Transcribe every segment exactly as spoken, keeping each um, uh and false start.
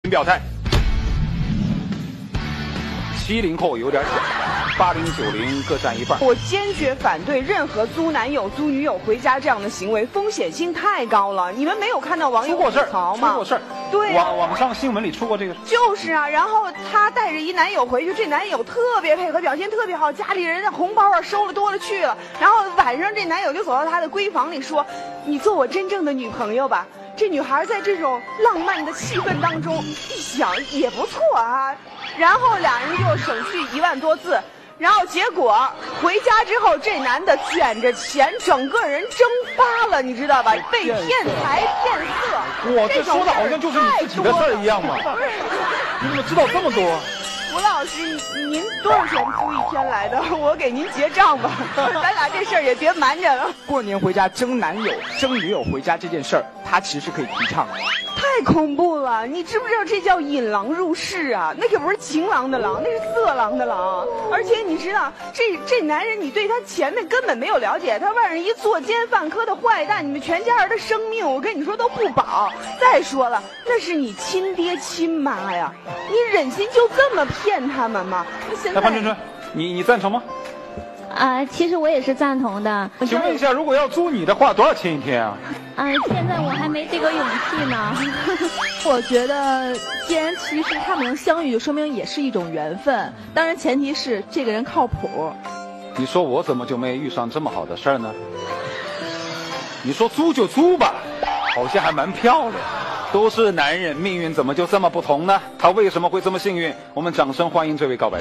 表态。七零后有点小，八零九零各占一半。 我坚决反对任何租男友、租女友回家这样的行为，风险性太高了。你们没有看到网友出过事儿吗？ 出过事儿， 对、啊， 网网上新闻里出过这个事。 就是啊，然后她带着一男友回去，这男友特别配合，表现特别好，家里人的红包啊收了多了去了。然后晚上这男友就走到她的闺房里说：“你做我真正的女朋友吧。”这女孩在这种浪漫的气氛当中一想也不错啊，然后俩人就省去一万多字，然后结果回家之后，这男的卷着钱，整个人蒸发了，你知道吧？被骗财骗色。 哇，这说的好像就是你自己的事儿一样嘛！你怎么知道这么多？ 吴老师，您多少钱租一天来的？我给您结账吧，咱俩这事儿也别瞒着了。 过年回家争男友、争女友回家这件事儿，他其实是可以提倡的。 太恐怖了！你知不知道这叫引狼入室啊？那可不是情郎的郎，那是色狼的狼。而且你知道，这这男人你对他前面根本没有了解，他外人一作奸犯科的坏蛋，你们全家人的生命，我跟你说都不保。再说了，那是你亲爹亲妈呀，你忍心就这么骗他们吗？现在， 潘春春，你你赞成吗？ 啊、呃，其实我也是赞同的。 请问一下，如果要租你的话，多少钱一天啊？ 啊、呃，现在我还没这个勇气呢。 我觉得，既然其实他们能相遇，就说明也是一种缘分。当然，前提是这个人靠谱。 你说我怎么就没遇上这么好的事儿呢？你说租就租吧，好像还蛮漂亮。都是男人，命运怎么就这么不同呢？他为什么会这么幸运？我们掌声欢迎这位告白者。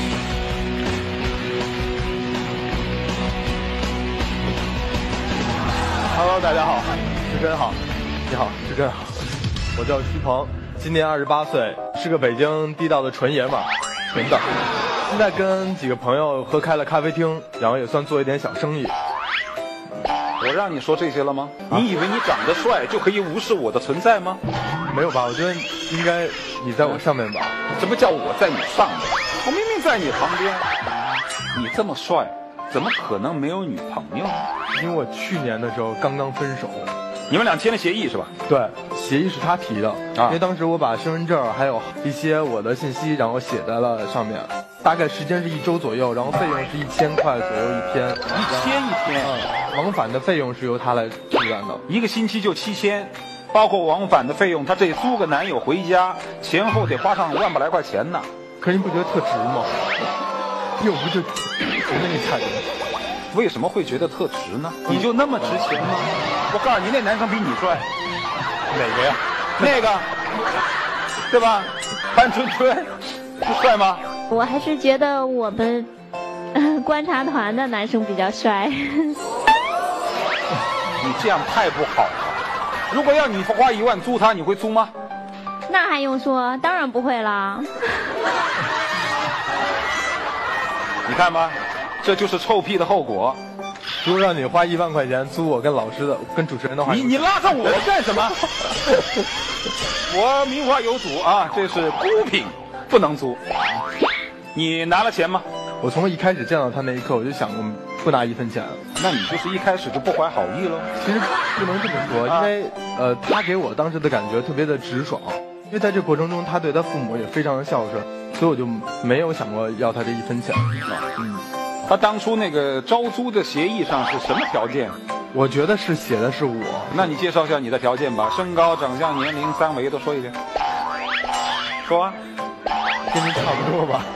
Hello， 大家好，志珍好，你好，志珍好，我叫徐鹏，今年二十八岁，是个北京地道的纯爷们儿，纯的。现在跟几个朋友合开了咖啡厅，然后也算做一点小生意。 我让你说这些了吗？啊、你以为你长得帅就可以无视我的存在吗？ 没有吧？我觉得应该你在我上面吧。 什么叫我在你上面？我明明在你旁边。你这么帅，怎么可能没有女朋友？ 因为我去年的时候刚刚分手。 你们俩签了协议是吧？ 对，协议是他提的，啊、因为当时我把身份证还有一些我的信息，然后写在了上面。大概时间是一周左右，然后费用是一千块左右一天。 一千一天？ 嗯，往返的费用是由他来负担的。 一个星期就七千，包括往返的费用，他这租个男友回家，前后得花上万把来块钱呢。 可是你不觉得特值吗？又不就值那一差钱？ 为什么会觉得特值呢？你就那么值钱吗？我告诉你，那男生比你帅。 哪个呀？ 那个，对吧？潘春春，帅吗？ 我还是觉得我们、呃、观察团的男生比较帅。 你这样太不好了。如果要你花一万租他，你会租吗？ 那还用说，当然不会啦。 你看吧，这就是臭屁的后果。 如果让你花一万块钱租我跟老师的、跟主持人的话， 你你拉上我干什么？我名花有主啊，这是孤品，不能租。你拿了钱吗？ 我从一开始见到他那一刻，我就想过不拿一分钱。 那你就是一开始就不怀好意了。 其实不能这么说，因为、啊、呃，他给我当时的感觉特别的直爽。因为在这过程中，他对他父母也非常的孝顺，所以我就没有想过要他这一分钱。 嗯，他当初那个招租的协议上是什么条件？ 我觉得是写的是我。 那你介绍一下你的条件吧，身高、长相、年龄三围都说一遍。说啊。 跟您差不多吧。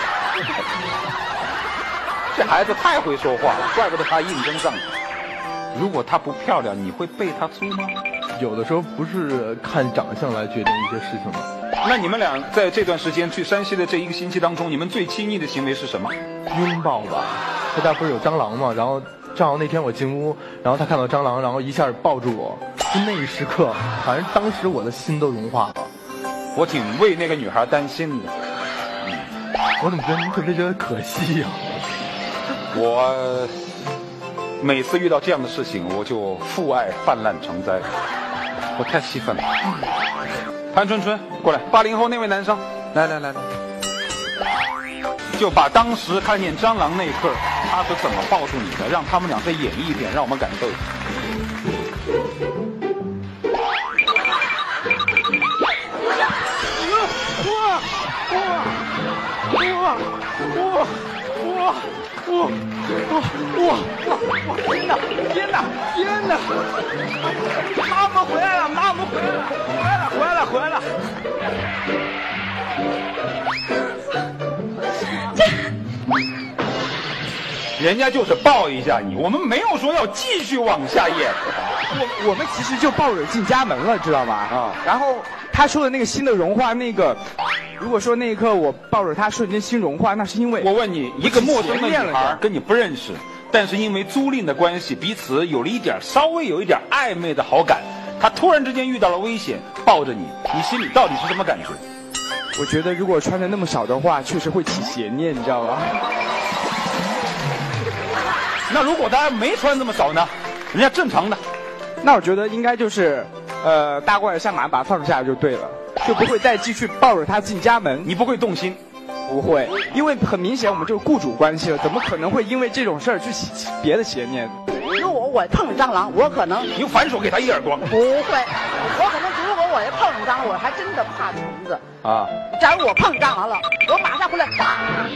这孩子太会说话了，怪不得他应征上。如果她不漂亮，你会被她租吗？ 有的时候不是看长相来决定一些事情的。 那你们俩在这段时间去山西的这一个星期当中，你们最亲密的行为是什么？ 拥抱吧。他家不是有蟑螂吗？然后正好那天我进屋，然后他看到蟑螂，然后一下抱住我，就那一时刻，反正当时我的心都融化了。 我挺为那个女孩担心的。 嗯，我怎么觉得您特别觉得可惜呀、啊？ 我每次遇到这样的事情，我就父爱泛滥成灾，我太气愤了。潘春春，过来，八零后那位男生，来来来来，就把当时看见蟑螂那一刻，他是怎么抱住你的，让他们俩再演绎一遍，让我们感受一下。 哇哇哇哇哇哇！天哪天哪天哪！妈妈回来了，妈妈回来了，回来了回来了回来了！ 人家就是抱一下你，我们没有说要继续往下演。 我我们其实就抱着进家门了，知道吗？ 啊， 然后他说的那个心的融化，那个如果说那一刻我抱着他瞬间心融化，那是因为我问你，一个陌生的女孩跟你不认识，但是因为租赁的关系，彼此有了一点稍微有一点暧昧的好感，她突然之间遇到了危险，抱着你，你心里到底是什么感觉？ 我觉得如果穿的那么少的话，确实会起邪念，你知道吗？ 那如果大家没穿这么少呢？人家正常的。 那我觉得应该就是，呃，大过来上马把它放下就对了，就不会再继续抱着他进家门。 你不会动心？ 不会，因为很明显我们就是雇主关系了，怎么可能会因为这种事儿去起别的邪念？ 如果我碰蟑螂，我可能你反手给他一耳光。 不会，我可能如果我要碰蟑螂，我还真的怕虫子啊。 假如我碰蟑螂了，我马上回来打。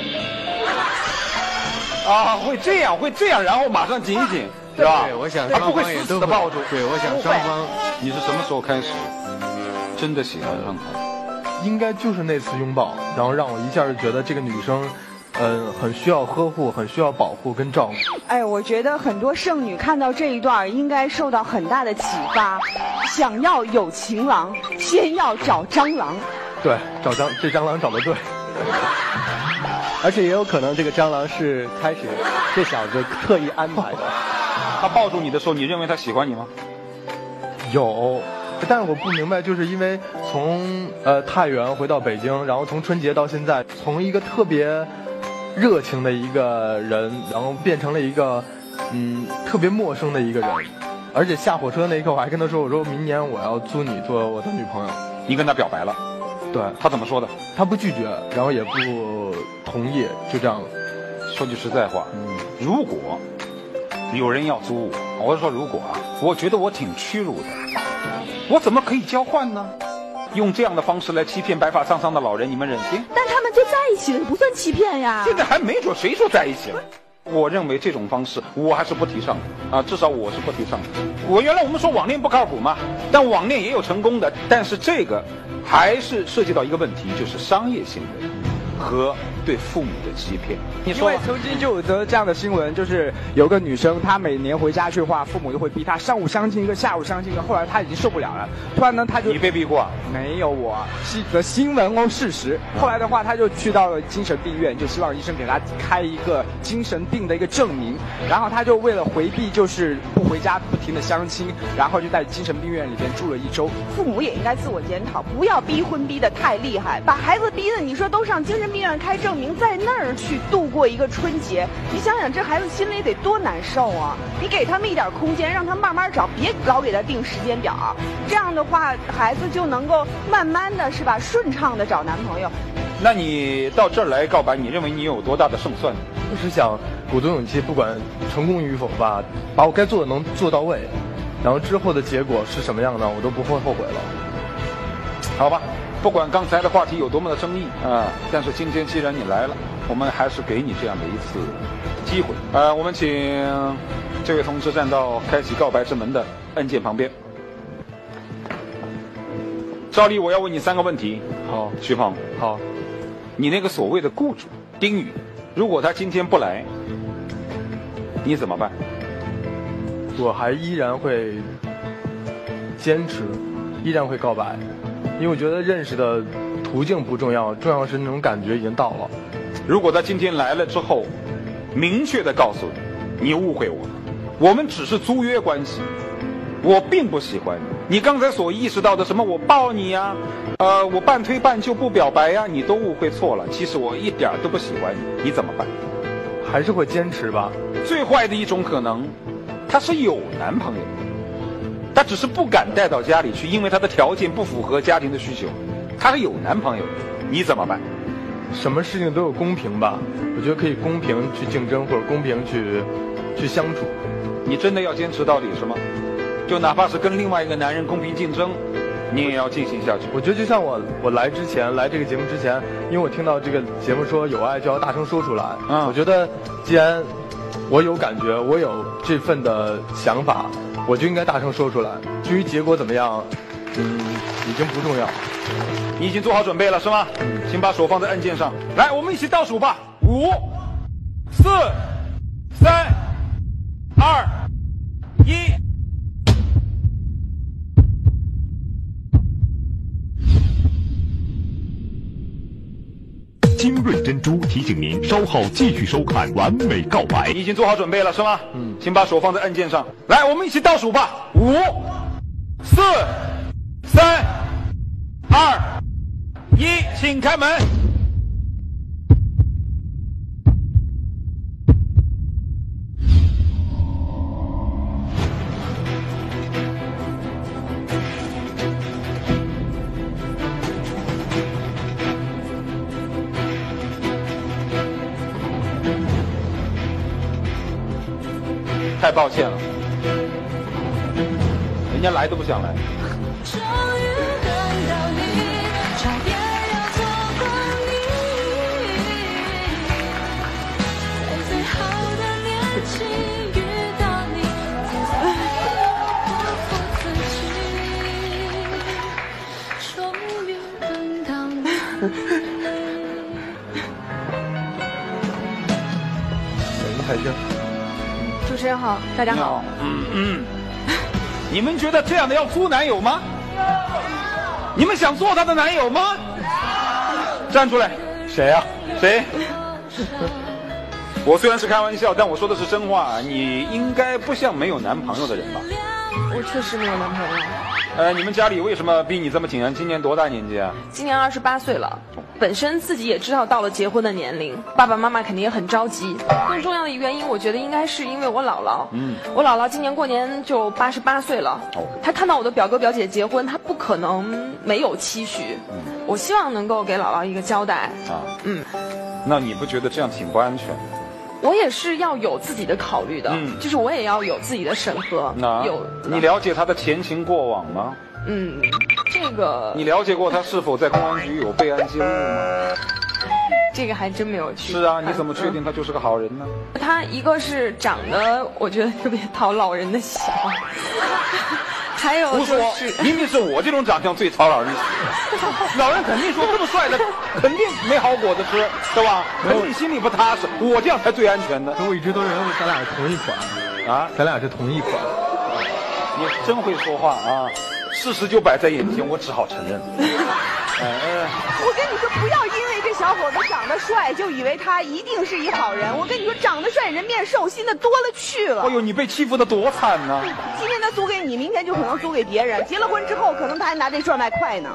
啊，会这样，会这样，然后马上紧一紧，是吧？ 对，我想而不会死死的抱住。 对，我想双方。 你是什么时候开始真的喜欢上他？ 应该就是那次拥抱，然后让我一下就觉得这个女生，嗯、呃，很需要呵护，很需要保护跟照顾。 哎，我觉得很多剩女看到这一段应该受到很大的启发，想要有情郎，先要找蟑螂。 对，找蟑这蟑螂找得对。 而且也有可能这个蟑螂是开始这小子特意安排的。 他抱住你的时候，你认为他喜欢你吗？ 有，但是我不明白，就是因为从呃太原回到北京，然后从春节到现在，从一个特别热情的一个人，然后变成了一个嗯特别陌生的一个人。而且下火车那一刻，我还跟他说：“我说明年我要租你做我的女朋友。” 你跟他表白了？ 对， 他怎么说的？ 他不拒绝，然后也不同意，就这样了。 说句实在话，嗯，如果有人要租我，我是说如果啊，我觉得我挺屈辱的，我怎么可以交换呢？用这样的方式来欺骗白发苍苍的老人，你们忍心？ 但他们就在一起了，不算欺骗呀。 现在还没准谁说在一起了。我认为这种方式我还是不提倡的啊，至少我是不提倡的。我原来我们说网恋不靠谱嘛，但网恋也有成功的，但是这个还是涉及到一个问题，就是商业行为和对父母的欺骗。你说， 因为曾经就有则这样的新闻，就是有个女生，她每年回家去的话，父母就会逼她上午相亲一个，下午相亲一个。后来她已经受不了了，突然呢，她就你被逼过？ 没有我，是则新闻哦，事实。后来的话，她就去到了精神病院，就希望医生给她开一个精神病的一个证明。然后她就为了回避，就是不回家，不停的相亲，然后就在精神病院里边住了一周。 父母也应该自我检讨，不要逼婚逼得太厉害，把孩子逼的你说都上精神病院开证明，在那儿去度过一个春节，你想想这孩子心里得多难受啊！你给他们一点空间，让他慢慢找，别老给他定时间表，这样的话孩子就能够慢慢的是吧，顺畅的找男朋友。 那你到这儿来告白，你认为你有多大的胜算呢？ 我是想鼓足勇气，不管成功与否吧，把我该做的能做到位，然后之后的结果是什么样的，我都不会后悔了。 好吧，不管刚才的话题有多么的争议啊、呃，但是今天既然你来了，我们还是给你这样的一次机会。呃，我们请这位同志站到开启告白之门的按键旁边。照例我要问你三个问题。 好， 徐鹏， 好， 你那个所谓的雇主丁宇，如果他今天不来，你怎么办？ 我还依然会坚持，依然会告白，因为我觉得认识的途径不重要，重要是那种感觉已经到了。 如果他今天来了之后，明确的告诉你，你误会我了，我们只是租约关系，我并不喜欢你。你刚才所意识到的什么我抱你呀、啊，呃，我半推半就不表白呀、啊，你都误会错了。其实我一点都不喜欢你，你怎么办？ 还是会坚持吧。 最坏的一种可能，他是有男朋友，他只是不敢带到家里去，因为他的条件不符合家庭的需求。他是有男朋友，你怎么办？ 什么事情都有公平吧，我觉得可以公平去竞争，或者公平去去相处。 你真的要坚持到底是吗？就哪怕是跟另外一个男人公平竞争， 你也要进行下去。 我觉得就像我我来之前来这个节目之前，因为我听到这个节目说有爱就要大声说出来， 嗯， 我觉得既然我有感觉，我有这份的想法，我就应该大声说出来。至于结果怎么样，嗯，已经不重要。 你已经做好准备了是吗？嗯，请把手放在按键上。来，我们一起倒数吧，五、四、三、二、一。 精锐珍珠提醒您稍后继续收看《完美告白》。 你已经做好准备了是吗？嗯，请把手放在按键上。来，我们一起倒数吧，五、四、三、二、一，请开门。太抱歉了，人家来都不想来。 你海星。 主持人好，大家好。 嗯嗯，你们觉得这样的要租男友吗？你们想做他的男友吗？站出来。 谁呀、啊？ 谁？我虽然是开玩笑，但我说的是真话。你应该不像没有男朋友的人吧？ 我确实没有男朋友。 呃，你们家里为什么逼你这么紧啊？今年多大年纪啊？ 今年二十八岁了，本身自己也知道到了结婚的年龄，爸爸妈妈肯定也很着急。更重要的原因，我觉得应该是因为我姥姥。嗯，我姥姥今年过年就八十八岁了。哦，她看到我的表哥表姐结婚，她不可能没有期许。嗯，我希望能够给姥姥一个交代。啊，嗯， 那你不觉得这样挺不安全？ 我也是要有自己的考虑的，嗯，就是我也要有自己的审核。 那有， 你了解他的前情过往吗？ 嗯，这个你了解过他是否在公安局有备案记录吗？ 这个还真没有去。 是啊，你怎么确定他就是个好人呢？ 他一个是长得我觉得特别讨老人的喜，还有胡说，明明是我这种长相最讨老人喜。老人肯定说这么帅的肯定没好果子吃，对吧？肯定心里不踏实，我这样才最安全的。 我一直都认为咱俩是同一款啊，咱俩是同一款。 你真会说话啊！事实就摆在眼前，我只好承认。 哎哎，我跟你说，不要因为这小伙子长得帅，就以为他一定是一好人。我跟你说，长得帅人面兽心的多了去了。 哎呦，你被欺负的多惨呢！ 今天他租给你，明天就可能租给别人。结了婚之后，可能他还拿这赚外快呢。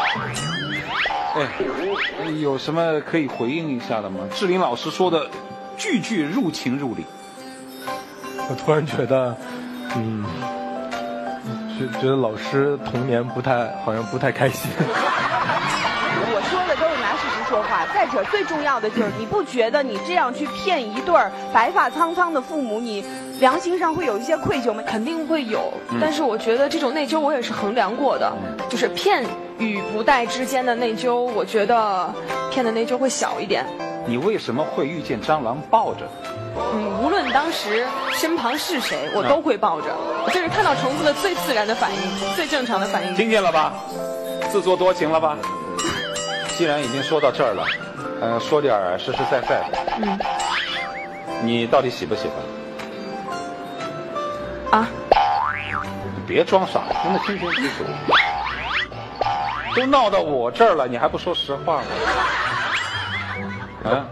哎，有什么可以回应一下的吗？志玲老师说的句句入情入理。 我突然觉得，嗯。觉觉得老师童年不太好像不太开心。 我说的都是拿事实说话。再者，最重要的就是你不觉得你这样去骗一对儿白发苍苍的父母，你良心上会有一些愧疚吗？ 肯定会有，嗯、但是我觉得这种内疚我也是衡量过的，嗯、就是骗与不带之间的内疚，我觉得骗的内疚会小一点。 你为什么会遇见蟑螂抱着？ 嗯，无论当时身旁是谁，我都会抱着。这是看到虫子的最自然的反应，最正常的反应。 听见了吧？自作多情了吧？既然已经说到这儿了，呃，说点实实在在的。嗯。你到底喜不喜欢？啊？ 你别装傻，听得清清楚楚。都闹到我这儿了，你还不说实话吗？啊？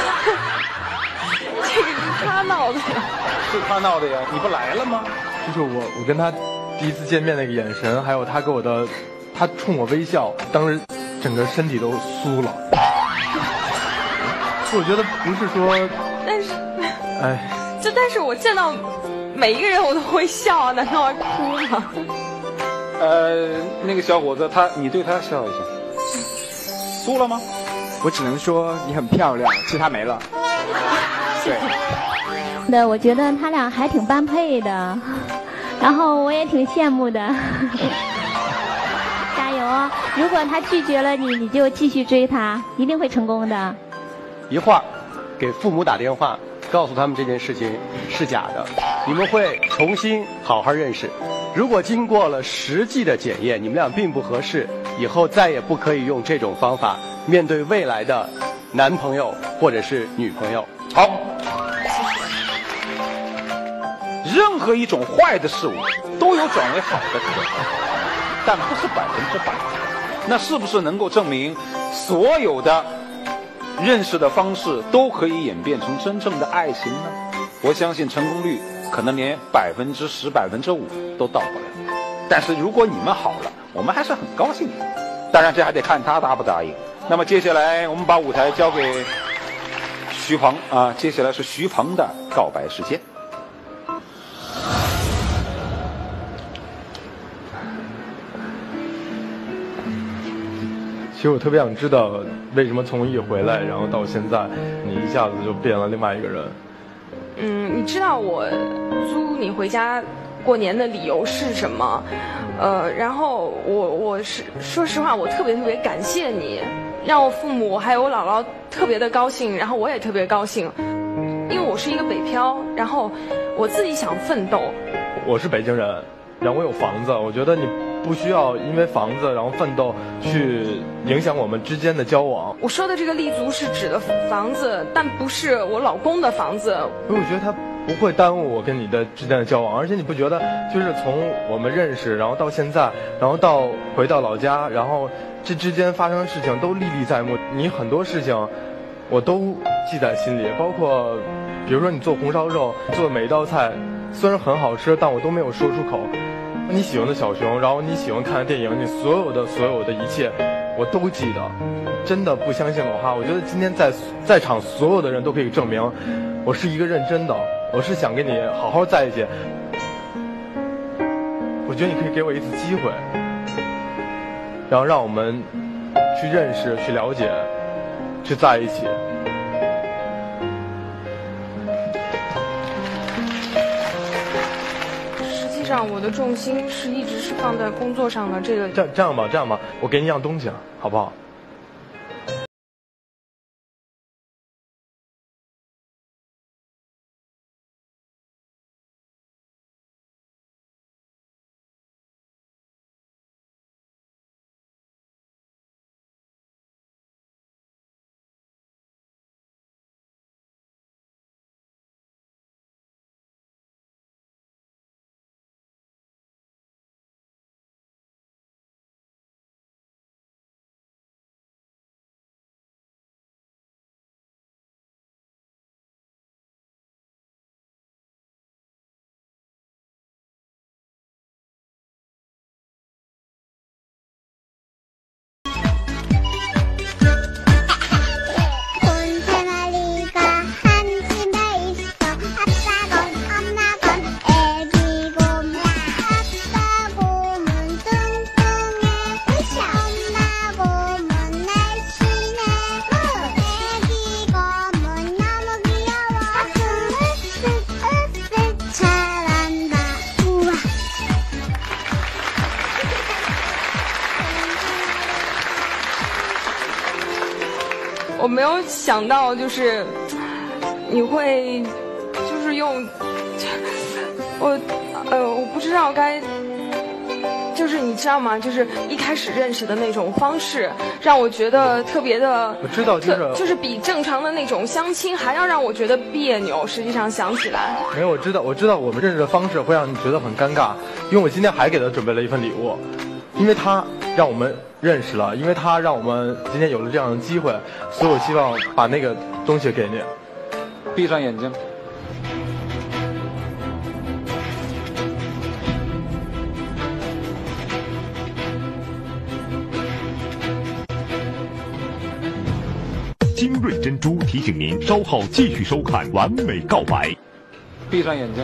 这个是他闹的呀， 是他闹的呀，你不来了吗？ 就是我，我跟他第一次见面那个眼神，还有他给我的，他冲我微笑，当时整个身体都酥了。我觉得不是说， 但是， 哎， 就但是我见到每一个人我都会笑啊，难道要哭吗？ 呃，那个小伙子，他你对他笑一下，酥了吗？ 我只能说你很漂亮，其他没了。对， 对，我觉得他俩还挺般配的，然后我也挺羡慕的。 啊，如果他拒绝了你，你就继续追他，一定会成功的。 一会儿给父母打电话，告诉他们这件事情是假的，你们会重新好好认识。如果经过了实际的检验，你们俩并不合适，以后再也不可以用这种方法面对未来的男朋友或者是女朋友。 好，任何一种坏的事物都有转为好的可能，但不是百分之百。那是不是能够证明所有的认识的方式都可以演变成真正的爱情呢？我相信成功率可能连百分之十、百分之五都到不了。但是如果你们好了，我们还是很高兴的。当然，这还得看他答不答应。那么接下来我们把舞台交给徐鹏啊，接下来是徐鹏的告白时间。 其实我特别想知道，为什么从艺回来，然后到现在，你一下子就变了另外一个人？ 嗯，你知道我租你回家过年的理由是什么？呃，然后我我是说实话，我特别特别感谢你，让我父母还有我姥姥特别的高兴，然后我也特别高兴，因为我是一个北漂，然后我自己想奋斗。 我是北京人，然后我有房子，我觉得你不需要因为房子然后奋斗去影响我们之间的交往。 我说的这个立足是指的房子，但不是我老公的房子。 因为我觉得它不会耽误我跟你的之间的交往，而且你不觉得就是从我们认识，然后到现在，然后到回到老家，然后这之间发生的事情都历历在目。你很多事情我都记在心里，包括比如说你做红烧肉，做的每一道菜虽然很好吃，但我都没有说出口。你喜欢的小熊，然后你喜欢看的电影，你所有的所有的一切我都记得。真的不相信的话，我觉得今天在在场所有的人都可以证明我是一个认真的，我是想跟你好好在一起。我觉得你可以给我一次机会，然后让我们去认识、去了解、去在一起。 实际上，我的重心是一直是放在工作上的。这个这这样吧，这样吧，我给你一样东西，好不好？ 我没有想到，就是你会，就是用我，呃，我不知道该，就是你知道吗？就是一开始认识的那种方式，让我觉得特别的， 我知道，就是就是比正常的那种相亲还要让我觉得别扭。实际上想起来， 没有，我知道，我知道我们认识的方式会让你觉得很尴尬，因为我今天还给他准备了一份礼物，因为他让我们认识了，因为他让我们今天有了这样的机会，所以我希望把那个东西给你。 闭上眼睛。 精锐珍珠提醒您稍后继续收看《完美告白》。 闭上眼睛。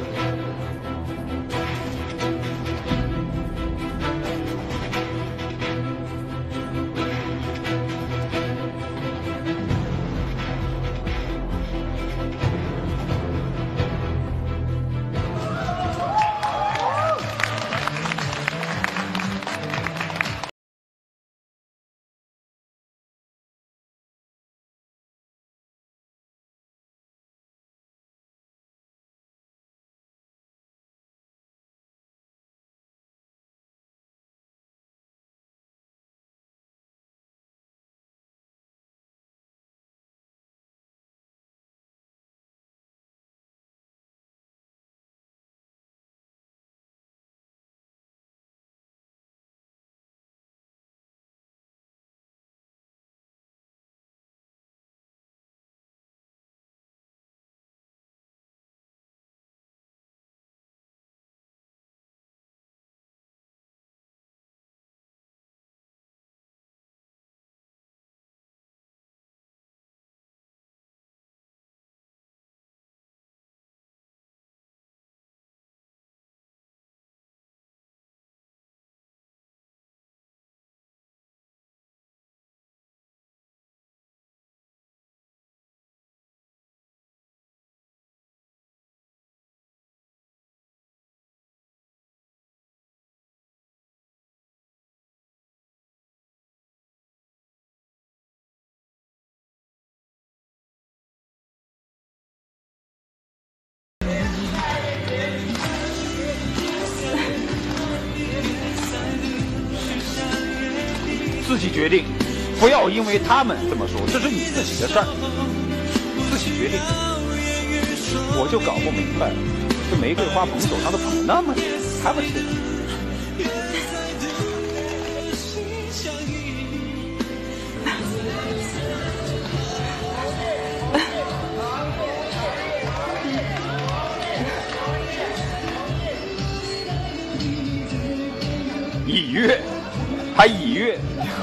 己决定，不要因为他们这么说，这是你自己的事儿，自己决定。我就搞不明白了，这玫瑰花捧手上都捧那么久，还不行？已阅，还已阅。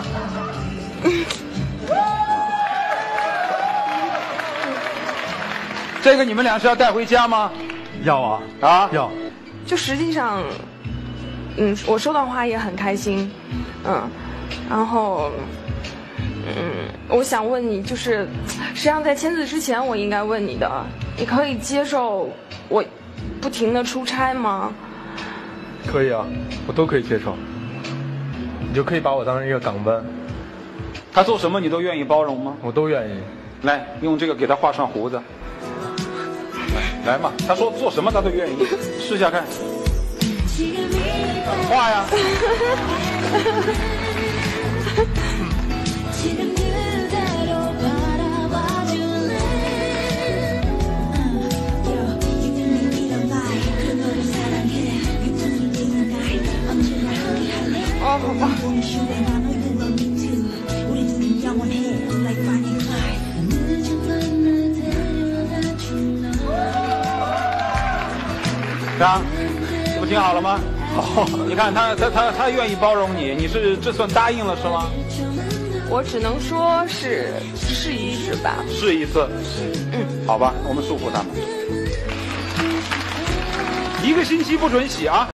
这个你们俩是要带回家吗？ 要啊啊要。 就实际上，嗯，我收到花也很开心，嗯，然后，嗯，我想问你，就是实际上在签字之前，我应该问你的，你可以接受我不停的出差吗？ 可以啊，我都可以接受。你就可以把我当成一个港湾。 他做什么你都愿意包容吗？ 我都愿意。 来，用这个给他画上胡子。来，来嘛，他说做什么他都愿意，试下看。画呀。 哦，好吧。 啥？这不挺好了吗？好，你看他他他他愿意包容你，你是这算答应了是吗？ 我只能说是试一试吧。 试一次。嗯，好吧，我们束缚他们，一个星期不准洗啊。